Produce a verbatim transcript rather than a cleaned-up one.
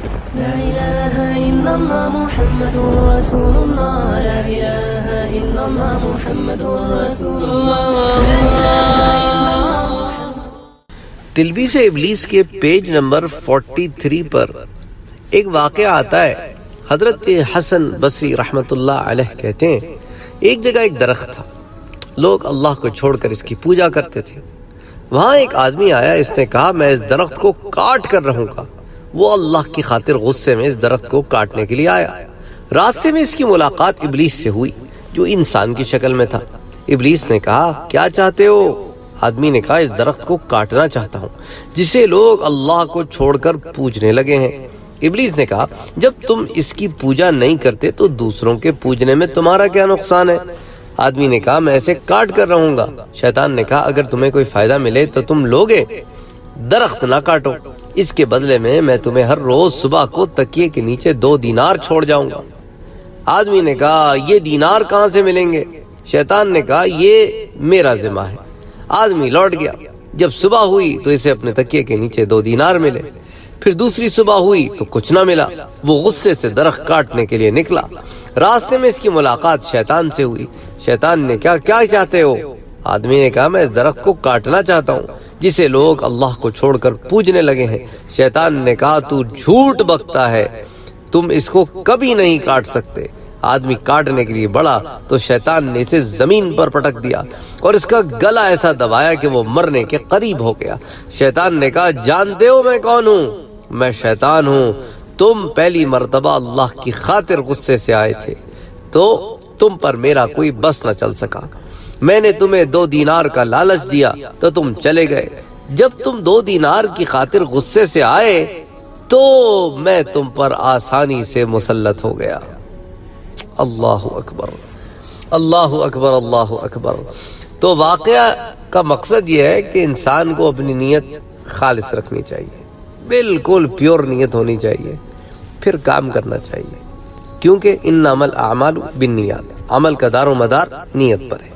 لا إله إلا الله محمد رسول الله لا إله إلا الله محمد رسول الله لا إله إلا الله. تلبیس ابلیس کے پیج نمبر تینتالیس پر ایک واقعہ آتا ہے. حضرت حسن بصری رحمت اللہ علیہ کہتے ہیں ایک جگہ ایک درخت تھا، لوگ اللہ کو چھوڑ کر اس کی پوجا کرتے تھے. وہاں ایک آدمی آیا، اس نے کہا میں اس درخت کو کاٹ کر رہوں گا. وہ اللہ کی خاطر غصے میں اس درخت کو کاٹنے کے لیے آیا. راستے میں اس کی ملاقات ابلیس سے ہوئی جو انسان کی شکل میں تھا. ابلیس نے کہا کیا چاہتے ہو؟ آدمی نے کہا اس درخت کو کاٹنا چاہتا ہوں جسے لوگ اللہ کو چھوڑ کر پوجنے لگے ہیں. ابلیس نے کہا جب تم اس کی پوجا نہیں کرتے تو دوسروں کے پوجنے میں تمہارا کیا نقصان ہے؟ آدمی نے کہا میں اسے کاٹ کر رہوں گا. شیطان نے کہا اگر تمہیں کوئی فائدہ ملے تو تم لوگے، درخت نہ کاٹو. اس کے بدلے میں میں تمہیں ہر روز صبح کو تکیے کے نیچے دو دینار چھوڑ جاؤں گا. آدمی نے کہا یہ دینار کہاں سے ملیں گے؟ شیطان نے کہا یہ میرا ذمہ ہے. آدمی لوٹ گیا. جب صبح ہوئی تو اسے اپنے تکیے کے نیچے دو دینار ملے. پھر دوسری صبح ہوئی تو کچھ نہ ملا. وہ غصے سے درخت کاٹنے کے لیے نکلا. راستے میں اس کی ملاقات شیطان سے ہوئی. شیطان نے کہا کیا چاہتے ہو؟ آدمی نے کہا میں اس درخت کو کاٹنا چاہتا ہوں جسے لوگ اللہ کو چھوڑ کر پوجنے لگے ہیں. شیطان نے کہا تو جھوٹ بکتا ہے، تم اس کو کبھی نہیں کاٹ سکتے. آدمی کاٹنے کے لیے بڑھا تو شیطان نے اسے زمین پر پٹک دیا اور اس کا گلا ایسا دبایا کہ وہ مرنے کے قریب ہو گیا. شیطان نے کہا جانتے ہو میں کون ہوں؟ میں شیطان ہوں. تم پہلی مرتبہ اللہ کی خاطر غصے سے آئے تھے تو تم پر میرا کوئی بس نہ چل سکا. میں نے تمہیں دو دینار کا لالچ دیا تو تم چلے گئے. جب تم دو دینار کی خاطر غصے سے آئے تو میں تم پر آسانی سے مسلط ہو گیا. اللہ اکبر اللہ اکبر اللہ اکبر. تو واقعہ کا مقصد یہ ہے کہ انسان کو اپنی نیت خالص رکھنی چاہیے، بالکل پیور نیت ہونی چاہیے، پھر کام کرنا چاہیے، کیونکہ انما الاعمال بالنیات، عمل کا دار و مدار نیت پر ہے.